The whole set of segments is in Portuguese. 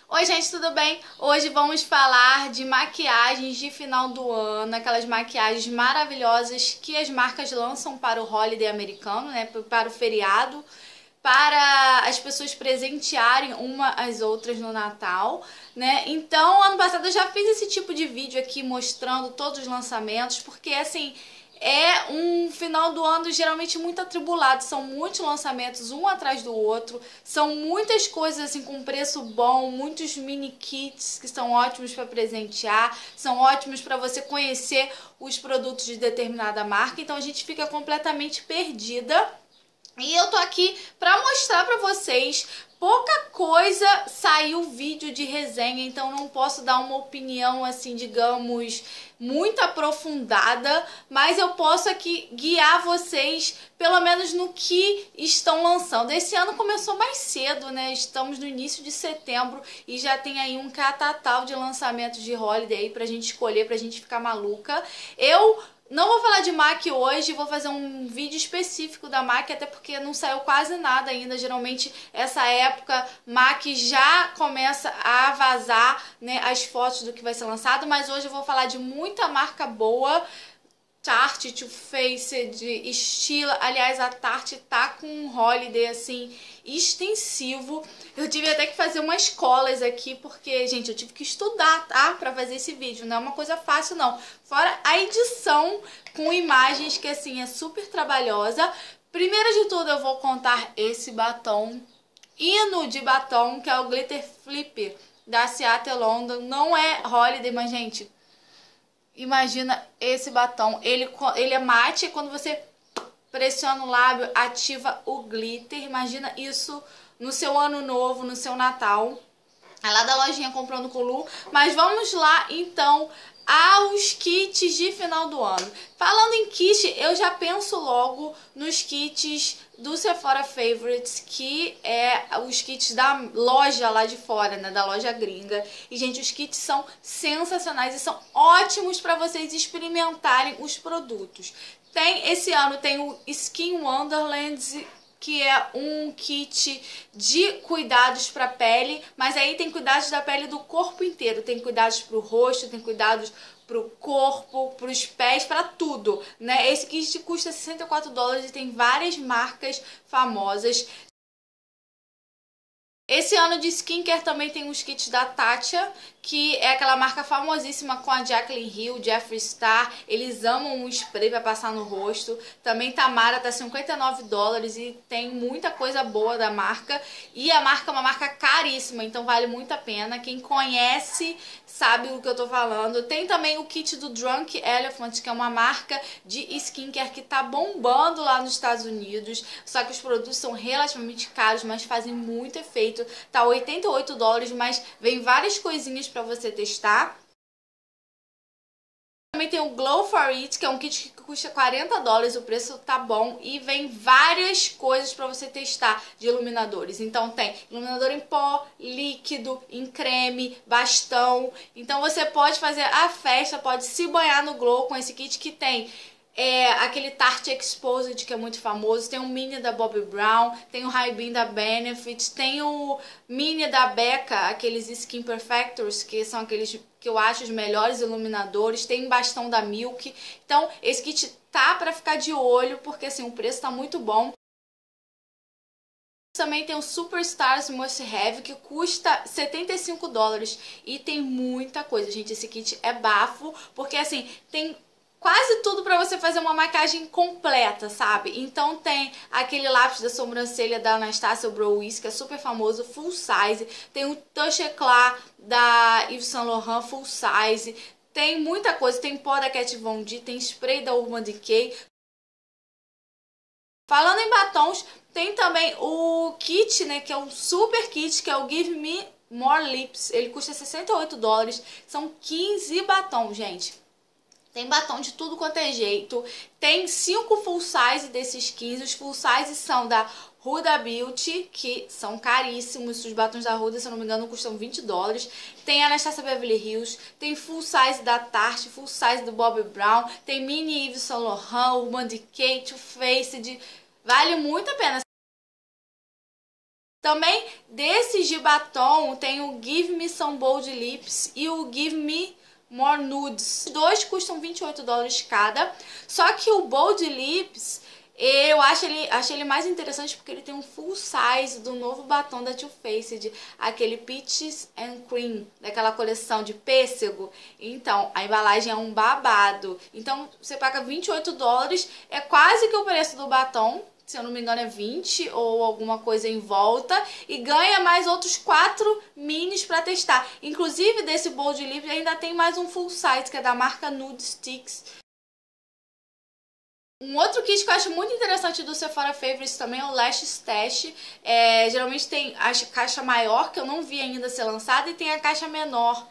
Oi gente, tudo bem? Hoje vamos falar de maquiagens de final do ano, aquelas maquiagens maravilhosas que as marcas lançam para o holiday americano, né? Para o feriado, para as pessoas presentearem uma às outras no Natal, né? Então, ano passado eu já fiz esse tipo de vídeo aqui mostrando todos os lançamentos, porque assim, é um final do ano geralmente muito atribulado, são muitos lançamentos um atrás do outro, são muitas coisas assim com preço bom, muitos mini kits que são ótimos para presentear, são ótimos para você conhecer os produtos de determinada marca, então a gente fica completamente perdida. E eu tô aqui pra mostrar pra vocês, pouca coisa saiu vídeo de resenha, então não posso dar uma opinião assim, digamos, muito aprofundada, mas eu posso aqui guiar vocês, pelo menos no que estão lançando. Esse ano começou mais cedo, né? Estamos no início de setembro e já tem aí um catatal de lançamentos de holiday aí pra gente escolher, pra gente ficar maluca. Eu não vou falar de MAC hoje, vou fazer um vídeo específico da MAC, até porque não saiu quase nada ainda. Geralmente, essa época, MAC já começa a vazar, né, as fotos do que vai ser lançado, mas hoje eu vou falar de muita marca boa. Tarte, Too Faced, Stila. Aliás, a Tarte tá com um holiday assim extensivo. Eu tive até que fazer umas colas aqui porque, gente, eu tive que estudar, tá? Pra fazer esse vídeo. Não é uma coisa fácil, não. Fora a edição com imagens que, assim, é super trabalhosa. Primeiro de tudo, eu vou contar esse batom. Hino de batom, que é o Glitter Flip da Seattle London. Não é holiday, mas, gente, imagina esse batom, ele é mate, quando você pressiona o lábio, ativa o glitter. Imagina isso no seu ano novo, no seu Natal. É lá da lojinha comprando com Lu. Mas vamos lá, então, aos kits de final do ano. Falando em kit, eu já penso logo nos kits do Sephora Favorites, que é os kits da loja lá de fora, né, da loja gringa. E, gente, os kits são sensacionais e são ótimos para vocês experimentarem os produtos. Esse ano tem o Skin Wonderlands, que é um kit de cuidados para pele, mas aí tem cuidados da pele do corpo inteiro, tem cuidados para o rosto, tem cuidados para o corpo, para os pés, para tudo, né? Esse kit custa $64 e tem várias marcas famosas. Esse ano de skincare também tem os kits da Tatcha, que é aquela marca famosíssima com a Jaclyn Hill, Jeffree Star. Eles amam um spray para passar no rosto. Também Tamara tá $59 e tem muita coisa boa da marca. E a marca é uma marca caríssima, então vale muito a pena. Quem conhece sabe o que eu tô falando. Tem também o kit do Drunk Elephant, que é uma marca de skincare que tá bombando lá nos Estados Unidos. Só que os produtos são relativamente caros, mas fazem muito efeito. Tá $88, mas vem várias coisinhas pra você testar. Também tem o Glow For It, que é um kit que custa $40, o preço tá bom e vem várias coisas pra você testar de iluminadores. Então tem iluminador em pó, líquido, em creme, bastão. Então você pode fazer a festa, pode se banhar no Glow com esse kit que tem aquele Tarte Exposed, que é muito famoso, tem o mini da Bobbi Brown, tem o High Beam da Benefit, tem o mini da Becca, aqueles Skin Perfectors, que são aqueles que eu acho os melhores iluminadores, tem bastão da Milk. Então esse kit tá pra ficar de olho, porque assim, o preço tá muito bom. Também tem o Superstars Must Have, que custa $75 e tem muita coisa, gente. Esse kit é bafo, porque assim, tem quase tudo pra você fazer uma maquiagem completa, sabe? Então tem aquele lápis da sobrancelha da Anastasia Brow Wiz, que é super famoso, full size. Tem o Touch Eclat da Yves Saint Laurent, full size. Tem muita coisa, tem pó da Kat Von D, tem spray da Urban Decay. Falando em batons, tem também o kit, né, que é um super kit, que é o Give Me More Lips. Ele custa $68, são 15 batons, gente. Tem batom de tudo quanto é jeito. Tem 5 full size desses 15. Os full size são da Huda Beauty, que são caríssimos. Os batons da Huda, se eu não me engano, custam $20. Tem a Anastasia Beverly Hills. Tem full size da Tarte, full size do Bobbi Brown. Tem mini Yves Saint Laurent, Urban Decay, Too Faced. Vale muito a pena. Também desses de batom tem o Give Me Some Bold Lips e o Give Me More Nudes. Os dois custam $28 cada, só que o Bold Lips eu achei ele mais interessante porque ele tem um full size do novo batom da Too Faced, aquele Peaches and Cream, daquela coleção de pêssego. Então, a embalagem é um babado. Então, você paga $28, é quase que o preço do batom. Se eu não me engano é 20 ou alguma coisa em volta, e ganha mais outros 4 minis pra testar. Inclusive desse Bold Lip ainda tem mais um full size, que é da marca Nude Sticks. Um outro kit que eu acho muito interessante do Sephora Favorites também é o Lash Stash. Geralmente tem a caixa maior, que eu não vi ainda ser lançada, e tem a caixa menor.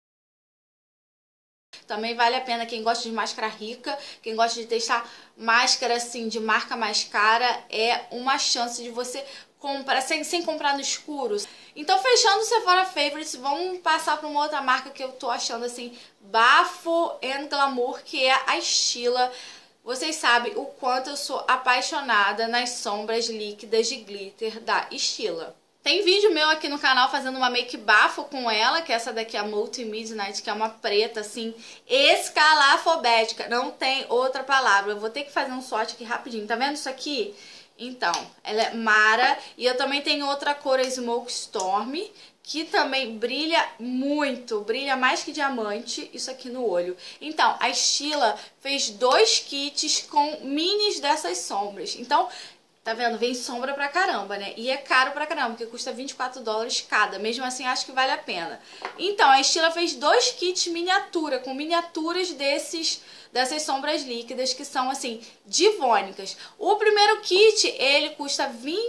Também vale a pena quem gosta de máscara rica, quem gosta de testar máscara assim de marca mais cara, é uma chance de você comprar sem comprar no escuro. Então, fechando o Sephora Favorites, vamos passar para uma outra marca que eu tô achando assim bafo and glamour, que é a Stila. Vocês sabem o quanto eu sou apaixonada nas sombras líquidas de glitter da Stila. Tem vídeo meu aqui no canal fazendo uma make bafo com ela, que é essa daqui, a Multi Midnight, que é uma preta, assim, escalafobética. Não tem outra palavra. Eu vou ter que fazer um swatch aqui rapidinho. Tá vendo isso aqui? Então, ela é mara. E eu também tenho outra cor, a Smoke Storm, que também brilha muito, brilha mais que diamante, isso aqui no olho. Então, a Stila fez 2 kits com minis dessas sombras. Então, tá vendo? Vem sombra pra caramba, né? E é caro pra caramba, porque custa $24 cada. Mesmo assim, acho que vale a pena. Então, a Stila fez 2 kits miniatura, com miniaturas dessas sombras líquidas, que são, assim, divônicas. O primeiro kit, ele custa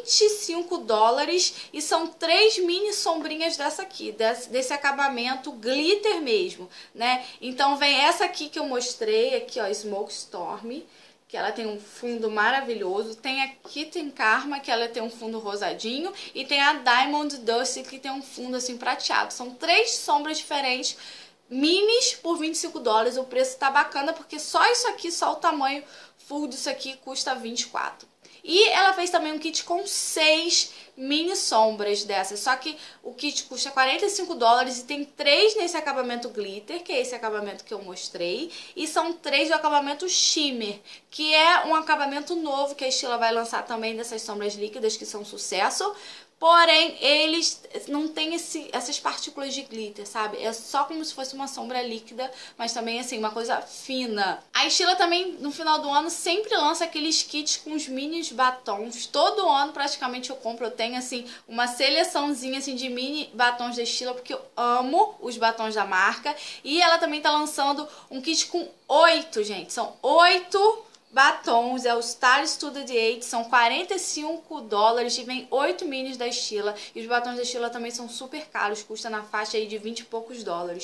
$25 e são 3 mini sombrinhas dessa aqui, desse acabamento glitter mesmo, né? Então, vem essa aqui que eu mostrei, aqui, ó, Smoke Storm, que ela tem um fundo maravilhoso. Tem a Kitten Karma, que ela tem um fundo rosadinho. E tem a Diamond Dust, que tem um fundo assim prateado. São 3 sombras diferentes, minis, por $25. O preço tá bacana, porque só isso aqui, só o tamanho full disso aqui, custa $24. E ela fez também um kit com 6 mini sombras dessas. Só que o kit custa $45 e tem 3 nesse acabamento glitter, que é esse acabamento que eu mostrei. E são 3 do acabamento shimmer, que é um acabamento novo que a Stila vai lançar também dessas sombras líquidas, que são um sucesso. Porém, eles não têm essas partículas de glitter, sabe? É só como se fosse uma sombra líquida, mas também, assim, uma coisa fina. A Stila também, no final do ano, sempre lança aqueles kits com os mini batons. Todo ano, praticamente, eu compro. Eu tenho, assim, uma seleçãozinha, assim, de mini batons da Stila, porque eu amo os batons da marca. E ela também tá lançando um kit com 8, gente. São 8 batons, é o Star Studded 8, são $45 e vem 8 minis da Stila. E os batons da Stila também são super caros, custa na faixa aí de 20 e poucos dólares.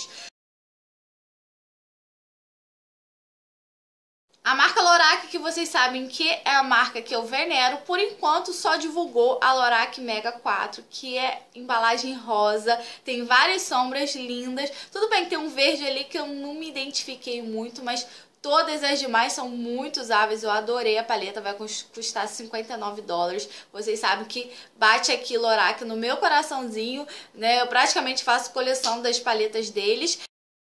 A marca Lorac, que vocês sabem que é a marca que eu venero, por enquanto só divulgou a Lorac Mega 4, que é embalagem rosa, tem várias sombras lindas. Tudo bem que tem um verde ali que eu não me identifiquei muito, mas todas as demais são muito usáveis. Eu adorei a paleta, vai custar $59. Vocês sabem que bate aqui Lorac no meu coraçãozinho, né? Eu praticamente faço coleção das paletas deles.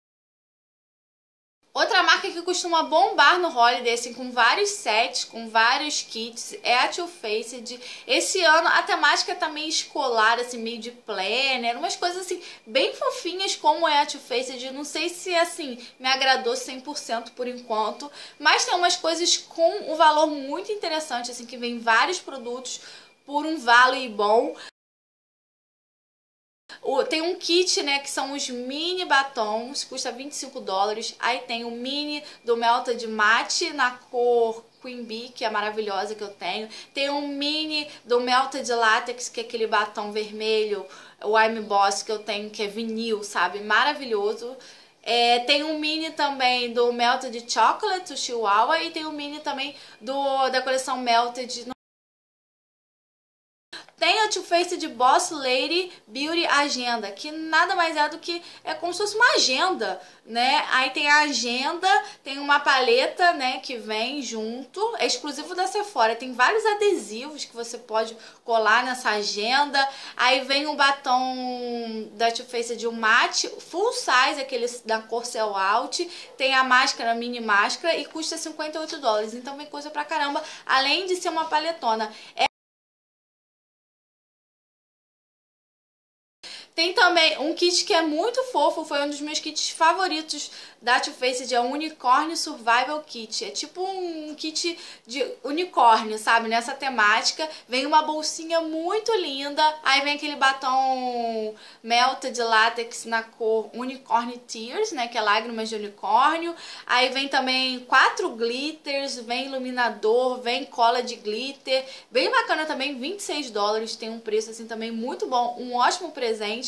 Outra marca que costuma bombar no Holiday, assim, com vários sets, com vários kits, é a Too Faced. Esse ano a temática tá meio escolar, assim, meio de planner, umas coisas assim, bem fofinhas como é a Too Faced. Não sei se, assim, me agradou 100% por enquanto, mas tem umas coisas com um valor muito interessante, assim, que vem vários produtos por um valor bom. Tem um kit, né, que são os mini batons, custa $25. Aí tem o mini do Melted Matte na cor Queen Bee, que é maravilhosa, que eu tenho. Tem um mini do Melted Latex, que é aquele batom vermelho, o I'm Boss, que eu tenho, que é vinil, sabe? Maravilhoso. Tem um mini também do Melted Chocolate, o Chihuahua, e tem um mini também da coleção Melted. Tem a Too Faced Boss Lady Beauty Agenda, que nada mais é do que como se fosse uma agenda, né? Aí tem a agenda, tem uma paleta, né, que vem junto, é exclusivo da Sephora. Tem vários adesivos que você pode colar nessa agenda. Aí vem o batom da Too Faced, o matte, full size, aquele da cor Cell Out. Tem a máscara, mini máscara, e custa $58. Então vem coisa pra caramba, além de ser uma paletona. Tem também um kit que é muito fofo, foi um dos meus kits favoritos da Too Faced, é o Unicorn Survival Kit. É tipo um kit de unicórnio, sabe? Nessa temática. Vem uma bolsinha muito linda, aí vem aquele batom Melted Látex na cor Unicorn Tears, né? Que é lágrimas de unicórnio. Aí vem também 4 glitters, vem iluminador, vem cola de glitter. Bem bacana também, $26, tem um preço assim também muito bom, um ótimo presente.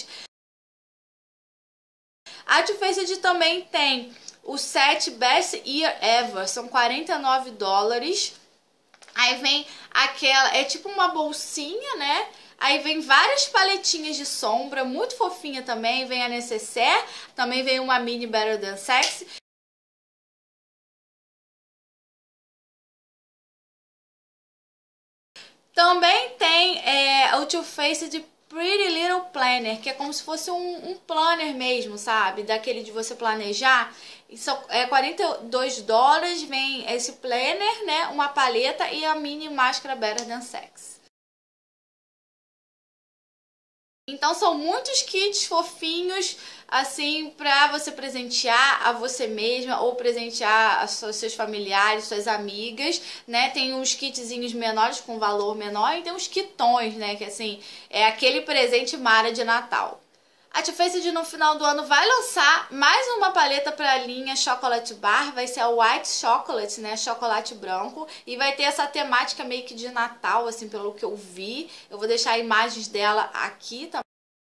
A Too Faced também tem o set Best Year Ever, são $49. Aí vem aquela, é tipo uma bolsinha, né? Aí vem várias paletinhas de sombra, muito fofinha também. Vem a necessaire, também vem uma mini Better Than Sex. Também tem o Too Faced Pretty Little Planner, que é como se fosse um planner mesmo, sabe? Daquele de você planejar. Isso é $42, vem esse planner, né? Uma paleta e a mini máscara Better Than Sex. Então são muitos kits fofinhos, assim, pra você presentear a você mesma ou presentear aos seus familiares, suas amigas, né? Tem uns kitzinhos menores com valor menor e tem uns kitões, né? Que assim, é aquele presente mara de Natal. A Too Faced no final do ano vai lançar mais uma paleta para a linha Chocolate Bar, vai ser a White Chocolate, né, chocolate branco, e vai ter essa temática meio que de Natal, assim, pelo que eu vi. Eu vou deixar imagens dela aqui também.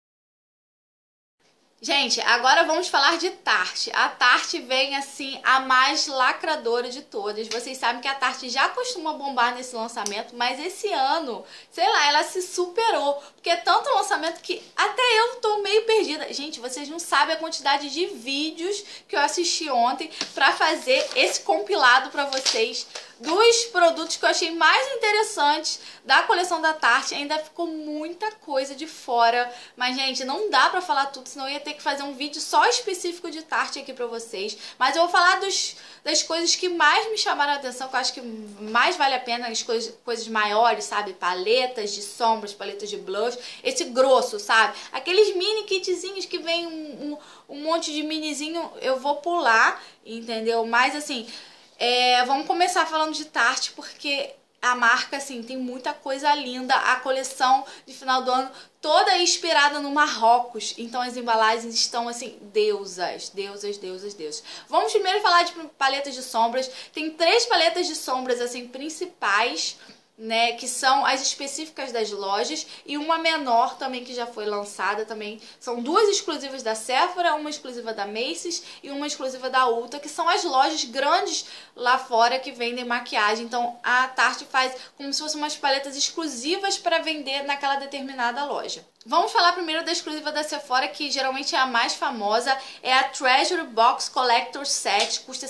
Gente, agora vamos falar de Tarte. A Tarte vem, assim, a mais lacradora de todas. Vocês sabem que a Tarte já costuma bombar nesse lançamento, mas esse ano, sei lá, ela se superou. Porque é tanto lançamento que até eu tô meio perdida. Gente, vocês não sabem a quantidade de vídeos que eu assisti ontem pra fazer esse compilado pra vocês dos produtos que eu achei mais interessantes da coleção da Tarte. Ainda ficou muita coisa de fora, mas gente, não dá pra falar tudo, senão eu ia ter que fazer um vídeo só específico de Tarte aqui pra vocês. Mas eu vou falar das coisas que mais me chamaram a atenção, que eu acho que mais vale a pena, as coisas maiores, sabe? Paletas de sombras, paletas de blush, esse grosso, sabe? Aqueles mini kitzinhos que vem um monte de minizinho, eu vou pular, entendeu? Mas assim, vamos começar falando de Tarte, porque a marca, assim, tem muita coisa linda. A coleção de final do ano toda inspirada no Marrocos. Então as embalagens estão, assim, deusas. Vamos primeiro falar de paletas de sombras. Tem 3 paletas de sombras, assim, principais, né, que são as específicas das lojas, e uma menor também que já foi lançada também. São 2 exclusivas da Sephora, uma exclusiva da Macy's e uma exclusiva da Ulta, que são as lojas grandes lá fora que vendem maquiagem. Então a Tarte faz como se fossem umas paletas exclusivas para vender naquela determinada loja. Vamos falar primeiro da exclusiva da Sephora, que geralmente é a mais famosa, é a Treasure Box Collector Set, custa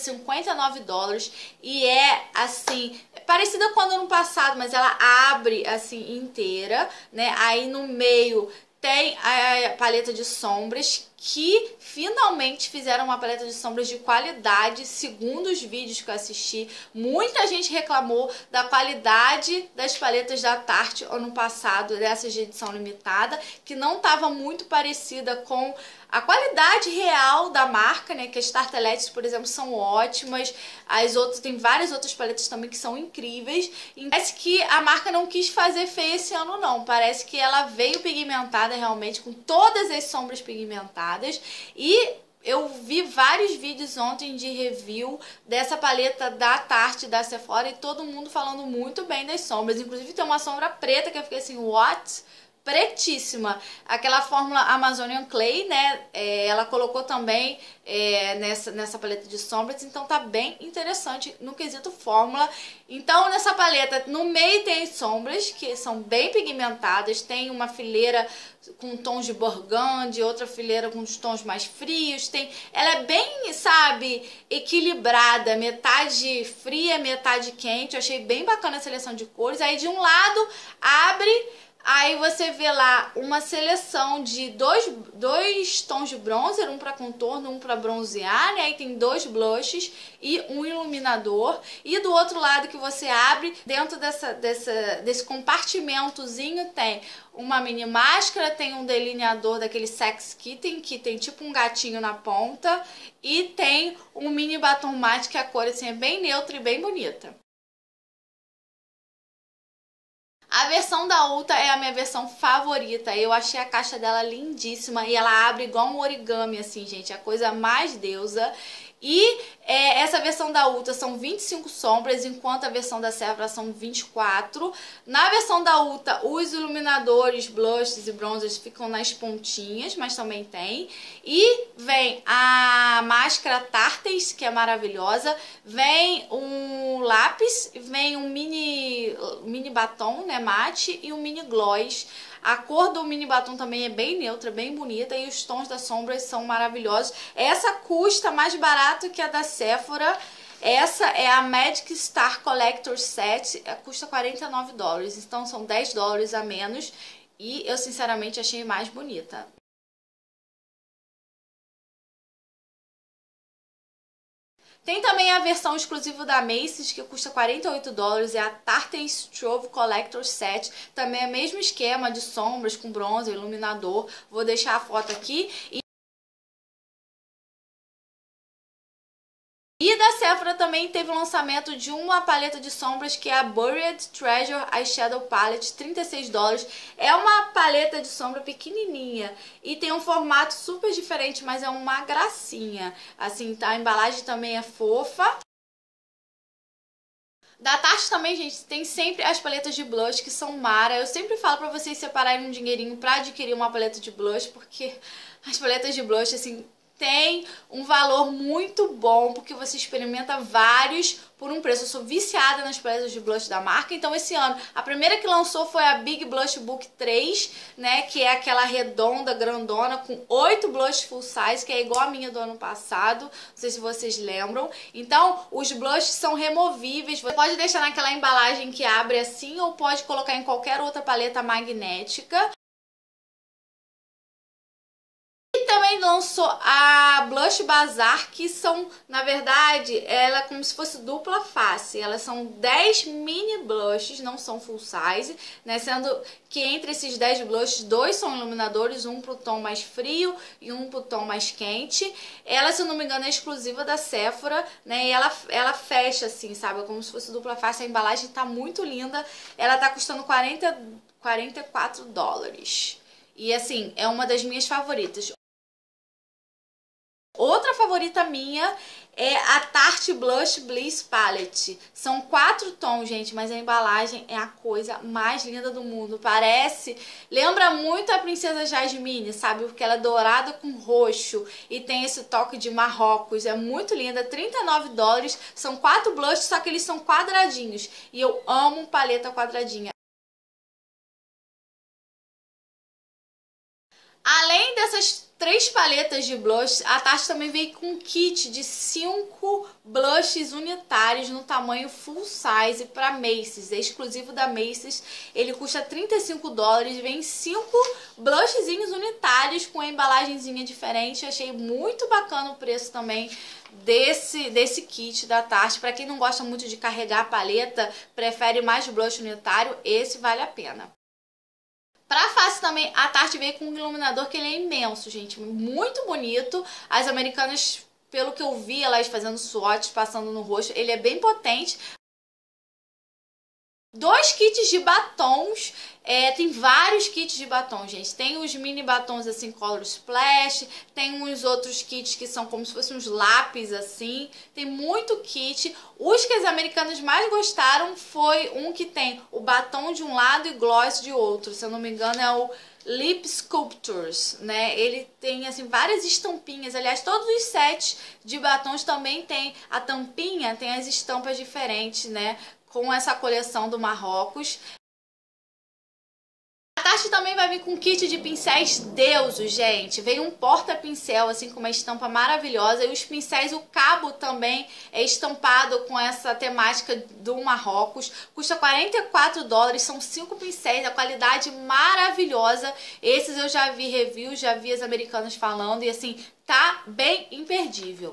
$59 e é assim, parecida com a do ano passado, mas ela abre assim inteira, né? Aí no meio tem a paleta de sombras, que finalmente fizeram uma paleta de sombras de qualidade, segundo os vídeos que eu assisti. Muita gente reclamou da qualidade das paletas da Tarte ano passado, dessas de edição limitada, que não estava muito parecida com a qualidade real da marca, né? Que as tarteletes, por exemplo, são ótimas. As outras, tem várias outras paletas também que são incríveis. E parece que a marca não quis fazer feio esse ano, não. Parece que ela veio pigmentada realmente, com todas as sombras pigmentadas. E eu vi vários vídeos ontem de review dessa paleta da Tarte, da Sephora, e todo mundo falando muito bem das sombras. Inclusive tem uma sombra preta que eu fiquei assim, what? pretíssima. Aquela fórmula Amazonian Clay, né? Ela colocou também nessa paleta de sombras, então tá bem interessante no quesito fórmula. Então nessa paleta, no meio tem as sombras, que são bem pigmentadas, tem uma fileira com tons de burgundy, outra fileira com os tons mais frios, ela é bem, sabe, equilibrada, metade fria, metade quente. Eu achei bem bacana a seleção de cores. Aí de um lado abre, aí você vê lá uma seleção de dois tons de bronzer, um para contorno, um para bronzear, né? Aí tem 2 blushes e um iluminador. E do outro lado que você abre, dentro desse compartimentozinho tem uma mini máscara, tem um delineador daquele Sex Kitten, que tem tipo um gatinho na ponta, e tem um mini batom mate, que a cor assim é bem neutra e bem bonita. A versão da Ulta é a minha versão favorita. Eu achei a caixa dela lindíssima e ela abre igual um origami, assim, gente. A coisa mais deusa. E essa versão da Ulta são 25 sombras, enquanto a versão da Sephora são 24. Na versão da Ulta, os iluminadores, blushes e bronzers ficam nas pontinhas, mas também tem. E vem a máscara Tarte's, que é maravilhosa. Vem um lápis, vem um mini batom, né, mate, e um mini gloss. A cor do mini batom também é bem neutra, bem bonita, e os tons das sombras são maravilhosos. Essa custa mais barato que a da Sephora. Essa é a Magic Star Collector Set, custa $49, então são $10 a menos, e eu sinceramente achei mais bonita. Tem também a versão exclusiva da Macy's, que custa $48, é a Tarte Strove Collector Set. Também é o mesmo esquema de sombras com bronze, iluminador. Vou deixar a foto aqui. E da Sephora também teve o lançamento de uma paleta de sombras, que é a Buried Treasure Eyeshadow Palette, $36. É uma paleta de sombra pequenininha e tem um formato super diferente, mas é uma gracinha. Assim, tá? A embalagem também é fofa. Da Tarte também, gente, tem sempre as paletas de blush, que são mara. Eu sempre falo pra vocês separarem um dinheirinho pra adquirir uma paleta de blush, porque as paletas de blush, assim, tem um valor muito bom, porque você experimenta vários por um preço. Eu sou viciada nas paletas de blush da marca, então esse ano a primeira que lançou foi a Big Blush Book 3, né, que é aquela redonda, grandona, com 8 blushes full size, que é igual a minha do ano passado, não sei se vocês lembram. Então, os blushes são removíveis, você pode deixar naquela embalagem que abre assim, ou pode colocar em qualquer outra paleta magnética. Também lançou a Blush Bazaar, que são, na verdade, ela é como se fosse dupla face. Elas são 10 mini blushes, não são full size, né? Sendo que entre esses 10 blushes, 2 são iluminadores, um pro tom mais frio e um pro tom mais quente. Ela, se eu não me engano, é exclusiva da Sephora, né? E ela fecha assim, sabe? Como se fosse dupla face. A embalagem tá muito linda. Ela tá custando $44. E assim, é uma das minhas favoritas. Outra favorita minha é a Tarte Blush Bliss Palette. São 4 tons, gente, mas a embalagem é a coisa mais linda do mundo. Lembra muito a Princesa Jasmine, sabe? Porque ela é dourada com roxo e tem esse toque de Marrocos. É muito linda, $39. São 4 blushes, só que eles são quadradinhos. E eu amo paleta quadradinha. Além dessas 3 paletas de blush, a Tarte também veio com um kit de 5 blushes unitários no tamanho full size para Macy's. É exclusivo da Macy's. Ele custa $35. Vem 5 blushzinhos unitários com a embalagenzinha diferente. Achei muito bacana o preço também desse kit da Tarte. Para quem não gosta muito de carregar a paleta, prefere mais blush unitário, esse vale a pena. Pra face também, a Tarte veio com um iluminador que ele é imenso, gente. Muito bonito. As americanas, pelo que eu vi, elas fazendo swatches, passando no rosto, ele é bem potente. Dois kits de batons, tem vários kits de batom, gente. Tem os mini batons assim, Color Splash, tem uns outros kits que são como se fossem uns lápis assim, tem muito kit. Os que as americanas mais gostaram foi um que tem o batom de um lado e gloss de outro, se eu não me engano é o Lip Sculptures, né? Ele tem assim várias estampinhas. Aliás, todos os sets de batons também tem a tampinha, tem as estampas diferentes, né? Com essa coleção do Marrocos. A Tarte também vai vir com um kit de pincéis Deuso, gente. Vem um porta-pincel, assim, com uma estampa maravilhosa. E os pincéis, o cabo também é estampado com essa temática do Marrocos. Custa $44, são 5 pincéis, a qualidade maravilhosa. Esses eu já vi reviews, já vi as americanas falando e, assim, tá bem imperdível.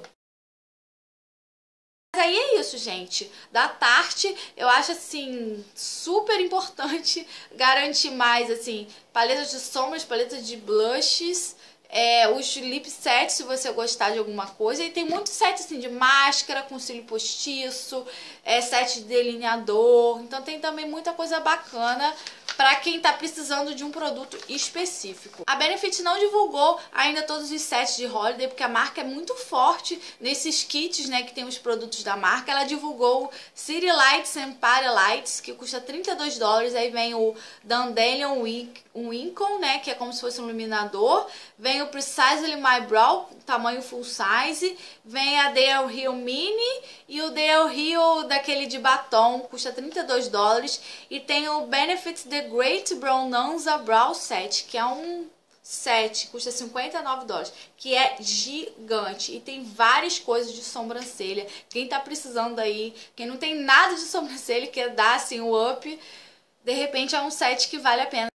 Mas aí é isso, gente. Da Tarte, eu acho, assim, super importante garantir mais, assim, paletas de sombras, paletas de blushes, os lip sets, se você gostar de alguma coisa. E tem muito set, assim, de máscara com cílio postiço, set de delineador. Então tem também muita coisa bacana para quem tá precisando de um produto específico. A Benefit não divulgou ainda todos os sets de holiday, porque a marca é muito forte nesses kits, né, que tem os produtos da marca. Ela divulgou City Lights and Party Lights, que custa $32. Aí vem o Dandelion Winkle, né, que é como se fosse um iluminador. Vem o Precisely My Brow, tamanho full size. Vem a Dale Hill Mini e o Dale Hill daquele de batom, custa $32. E tem o Benefit The Great Bonanza Brow Set, que é um set, custa $59, que é gigante. E tem várias coisas de sobrancelha. Quem tá precisando aí, quem não tem nada de sobrancelha, quer dar assim o up, de repente é um set que vale a pena.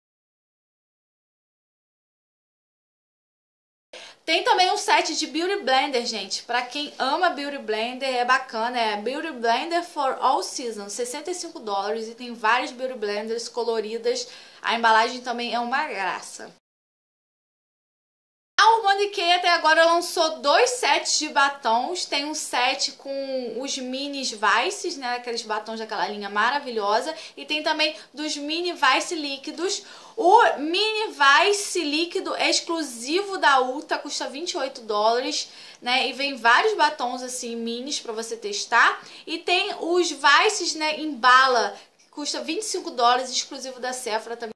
Tem também um set de Beauty Blender, gente. Pra quem ama Beauty Blender, é bacana. É Beauty Blender for All Seasons, $65. E tem vários Beauty Blenders coloridas. A embalagem também é uma graça. A Urban Decay até agora lançou 2 sets de batons. Tem um set com os minis Vices, né? Aqueles batons daquela linha maravilhosa. E tem também dos mini Vice líquidos. O mini Vice líquido é exclusivo da Ulta, custa $28, né? E vem vários batons assim minis para você testar. E tem os Vices, né, em bala, que custa $25, exclusivo da Sephora também.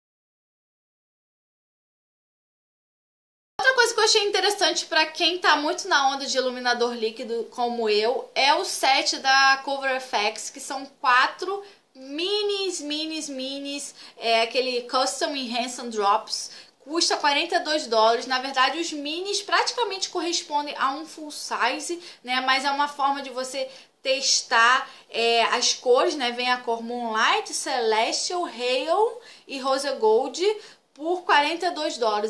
Outra coisa que eu achei interessante para quem tá muito na onda de iluminador líquido como eu é o set da Cover FX, que são 4 minis, aquele Custom Enhanced Drops, custa $42. Na verdade, os minis praticamente correspondem a um full size, né? Mas é uma forma de você testar as cores, né? Vem a cor Moonlight, Celestial, Hail e Rose Gold por $42.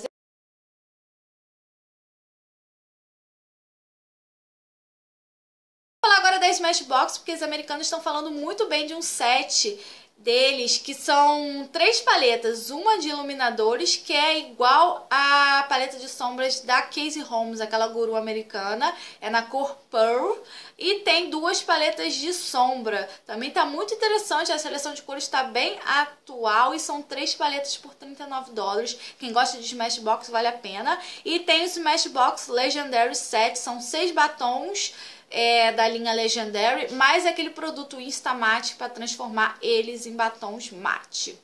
Agora da Smashbox, porque os americanos estão falando muito bem de um set deles, que são 3 paletas, uma de iluminadores, que é igual à paleta de sombras da Casey Holmes, aquela guru americana, é na cor Pearl, e tem 2 paletas de sombra. Também tá muito interessante, a seleção de cores está bem atual e são 3 paletas por $39. Quem gosta de Smashbox vale a pena. E tem o Smashbox Legendary Set, são 6 batons da linha Legendary, mais aquele produto Insta Matte para transformar eles em batons mate.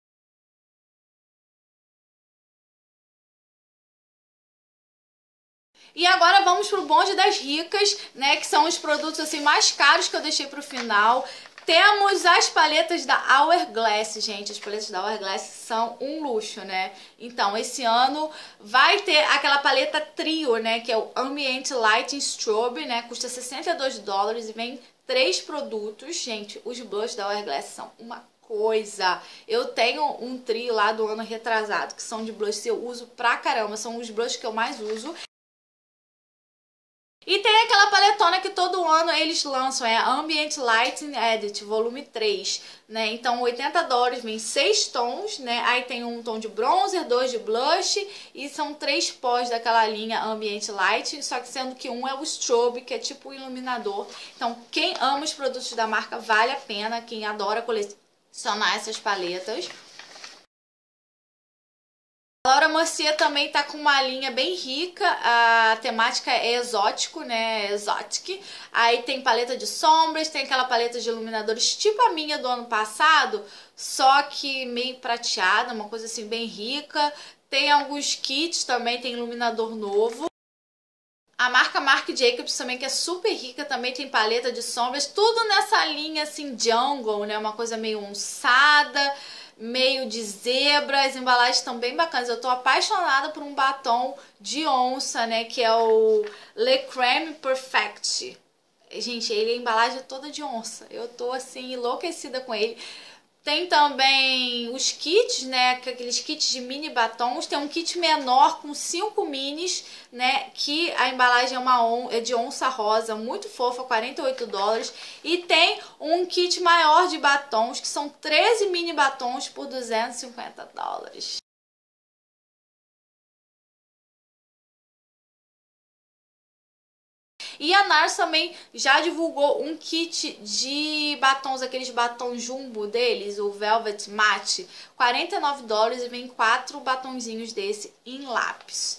E agora vamos pro bonde das ricas, né, que são os produtos assim mais caros que eu deixei pro final. Temos as paletas da Hourglass, gente. As paletas da Hourglass são um luxo, né? Então, esse ano vai ter aquela paleta trio, né? Que é o Ambient Lighting Strobe, né? Custa $62 e vem 3 produtos. Gente, os blushes da Hourglass são uma coisa. Eu tenho um trio lá do ano retrasado, que são de blush que eu uso pra caramba. São os blushes que eu mais uso. E tem aquela paletona que todo ano eles lançam, é a Ambient Lighting Edit, volume 3, né? Então, $80, vem 6 tons, né? Aí tem um tom de bronzer, 2 de blush e são 3 pós daquela linha Ambient Light, só que sendo que um é o Strobe, que é tipo o iluminador. Então, quem ama os produtos da marca vale a pena, quem adora São essas paletas. A Laura Mercier também tá com uma linha bem rica, a temática é exótico, né, exotic. Aí tem paleta de sombras, tem aquela paleta de iluminadores tipo a minha do ano passado, só que meio prateada, uma coisa assim bem rica. Tem alguns kits também, tem iluminador novo. A marca Marc Jacobs também, que é super rica, também tem paleta de sombras, tudo nessa linha assim jungle, né, uma coisa meio onçada, meio de zebra. As embalagens estão bem bacanas. Eu tô apaixonada por um batom de onça, né, que é o Le Crème Perfect. Gente, ele, a embalagem é toda de onça. Eu tô assim enlouquecida com ele. Tem também os kits, né, aqueles kits de mini batons. Tem um kit menor com 5 minis, né, que a embalagem é de onça rosa, muito fofa, $48. E tem um kit maior de batons, que são 13 mini batons por $250. E a NARS também já divulgou um kit de batons, aqueles batons jumbo deles, o Velvet Matte, $49, e vem 4 batonzinhos desse em lápis.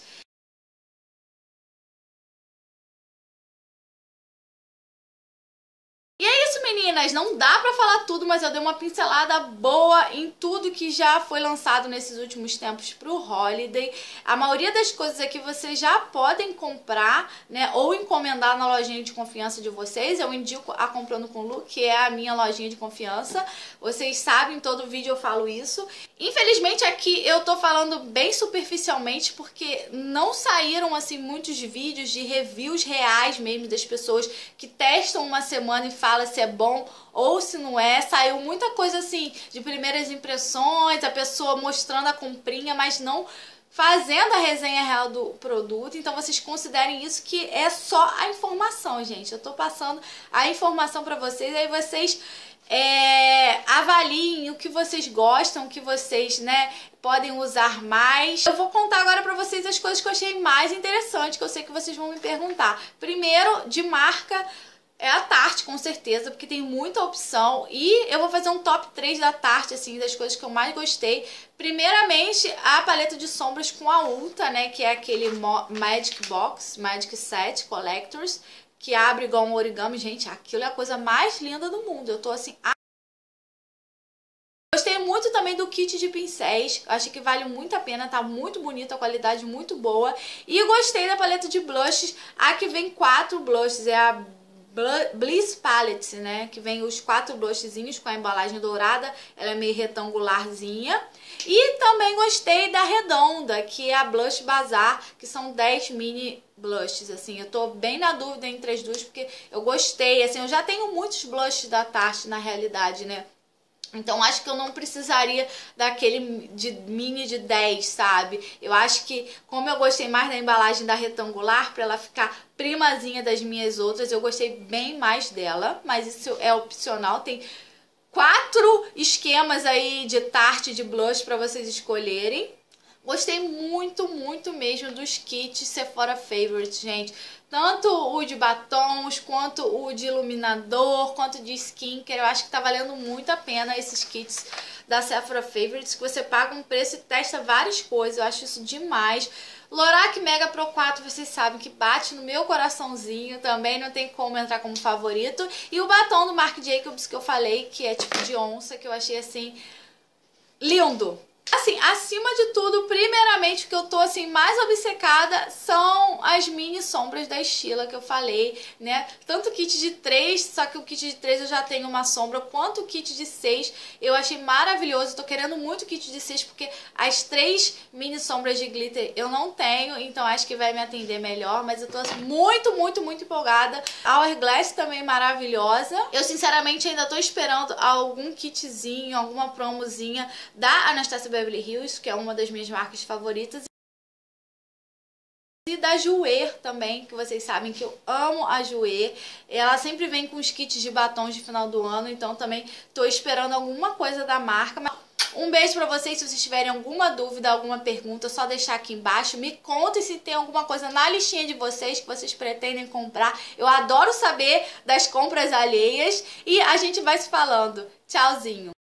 E é isso, meninas, não dá pra falar tudo, mas eu dei uma pincelada boa em tudo que já foi lançado nesses últimos tempos pro Holiday. A maioria das coisas aqui vocês já podem comprar, né, ou encomendar na lojinha de confiança de vocês. Eu indico a Comprando com Lu, que é a minha lojinha de confiança. Vocês sabem, todo vídeo eu falo isso. Infelizmente aqui eu tô falando bem superficialmente, porque não saíram assim muitos vídeos de reviews reais mesmo das pessoas que testam uma semana e falam se é bom ou se não é. Saiu muita coisa assim de primeiras impressões, a pessoa mostrando a comprinha, mas não fazendo a resenha real do produto. Então vocês considerem isso, que é só a informação, gente. Eu tô passando a informação pra vocês, aí vocês avaliem o que vocês gostam, o que vocês, né, podem usar mais. Eu vou contar agora pra vocês as coisas que eu achei mais interessantes, que eu sei que vocês vão me perguntar. Primeiro, de marca, é a Tarte, com certeza, porque tem muita opção. E eu vou fazer um top 3 da Tarte, assim, das coisas que eu mais gostei. Primeiramente, a paleta de sombras com a Ulta, né, que é aquele Magic Box, Magic Set Collectors, que abre igual um origami. Gente, aquilo é a coisa mais linda do mundo. Eu tô assim... Gostei muito também do kit de pincéis, acho que vale muito a pena, tá muito bonito, a qualidade muito boa. E gostei da paleta de blushes, a que vem 4 blushes, é a Bliss Palette, né, que vem os 4 blushzinhos com a embalagem dourada, ela é meio retangularzinha. E também gostei da redonda, que é a Blush Bazaar, que são 10 mini blushes, assim. Eu tô bem na dúvida entre as duas, porque eu gostei, assim, eu já tenho muitos blushes da Tarte na realidade, né. Então acho que eu não precisaria daquele mini de 10, sabe? Eu acho que, como eu gostei mais da embalagem da retangular, pra ela ficar primazinha das minhas outras, eu gostei bem mais dela. Mas isso é opcional, tem 4 esquemas aí de Tarte, de blush pra vocês escolherem. Gostei muito, muito mesmo dos kits Sephora Favorites, gente. Tanto o de batons, quanto o de iluminador, quanto de skincare. Eu acho que tá valendo muito a pena esses kits da Sephora Favorites, que você paga um preço e testa várias coisas. Eu acho isso demais. Lorac Mega Pro 4, vocês sabem que bate no meu coraçãozinho. Também não tem como entrar como favorito. E o batom do Marc Jacobs que eu falei, que é tipo de onça, que eu achei assim lindo. Assim, acima de tudo, primeiramente, o que eu tô assim mais obcecada são as mini sombras da Stila que eu falei, né? Tanto o kit de 3, só que o kit de 3 eu já tenho uma sombra, quanto o kit de 6 eu achei maravilhoso. Tô querendo muito o kit de 6 porque as 3 mini sombras de glitter eu não tenho, então acho que vai me atender melhor, mas eu tô assim, muito, muito, muito empolgada. A Hourglass também maravilhosa. Eu sinceramente ainda tô esperando algum kitzinho, alguma promozinha da Anastasia Beverly Hills, que é uma das minhas marcas favoritas, e da Jouer também, que vocês sabem que eu amo a Jouer. Ela sempre vem com os kits de batons de final do ano, então também tô esperando alguma coisa da marca. Um beijo pra vocês. Se vocês tiverem alguma dúvida, alguma pergunta, é só deixar aqui embaixo. Me contem se tem alguma coisa na listinha de vocês que vocês pretendem comprar. Eu adoro saber das compras alheias. E a gente vai se falando. Tchauzinho!